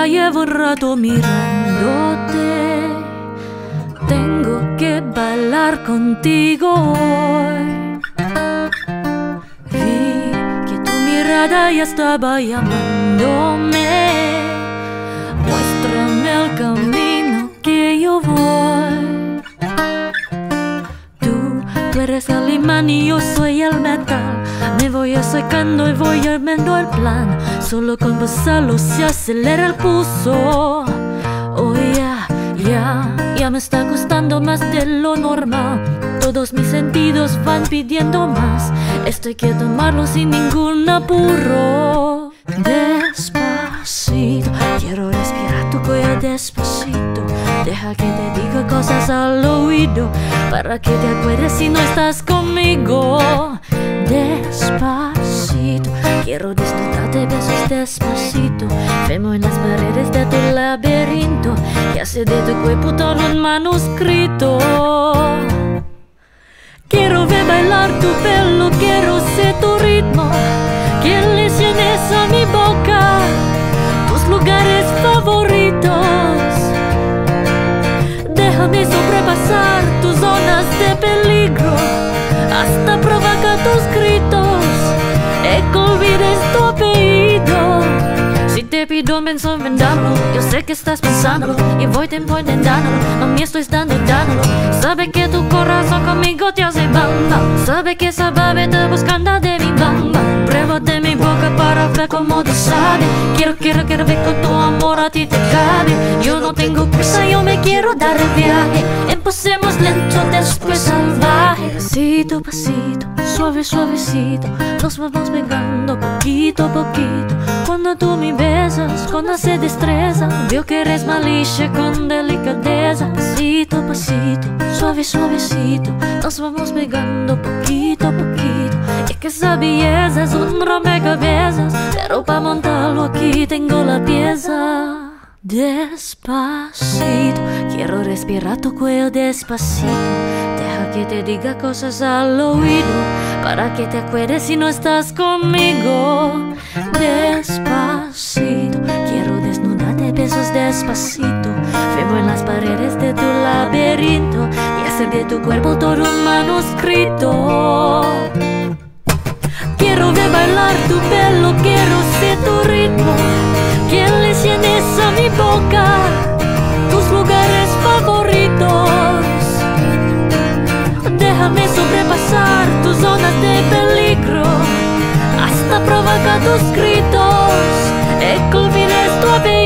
Ya llevo un rato mirándote, tengo que bailar contigo hoy. Vi que tu mirada ya estaba llamándome. Muéstrame el camino que yo voy. Tú eres el imán y yo soy el metal. Me voy acercando y voy armando el plan. Solo con besarlo se acelera el pulso. Oh ya me está costando más de lo normal. Todos mis sentidos van pidiendo más. Esto hay que tomarlo sin ningún apuro. Despacito, quiero respirar tu cuello despacito. Deja que te diga cosas al oído, para que te acuerdes si no estás conmigo. Despacito, quiero disfrutar de besos despacito. Vemos en las paredes de tu laberinto y hace de tu cuerpo todo un manuscrito. Quiero ver bailar tu pelo, quiero ser tu ritmo. Que le llenes a mi boca tus lugares favoritos. Déjame sobrepasar tus zonas de peligro, hasta provocar tus gritos, que olvides tu apellido. Si te pido un beso, vendámoslo. Yo sé que estás pensándolo y voy intentándolo. Mami, estoy dándolo. Sabe que tu corazón conmigo te hace bamba. Sabe que esa babe está buscando de mi bamba. Prueba de mi boca para ver cómo te sabe. Quiero ver con tu amor a ti te cabe. Yo no tengo prisa, yo me quiero dar el viaje. Empecemos lento, después salvaje. Pasito, pasito, suavecito, nos vamos pegando poquito a poquito. Cuando tú me besas con esa destreza, veo que eres malicia con delicadeza. Pasito, pasito, suavecito, nos vamos pegando poquito a poquito. Y es que esa belleza es un rompecabezas, pero para montarlo aquí tengo la pieza. Despacito, quiero respirar tu cuello despacito. Deja que te diga cosas al oído, para que te acuerdes si no estás conmigo. Despacito, quiero desnudarte besos despacito. Vemos en las paredes de tu laberinto y hacer de tu cuerpo todo un manuscrito. Quiero ver bailar tu pelo, quiero ser tu ritmo. Que le llenes a mi boca tus lugares favoritos. Déjame sobrepasar tus zonas de peligro, hasta provocar tus gritos, que olvides tu apellido.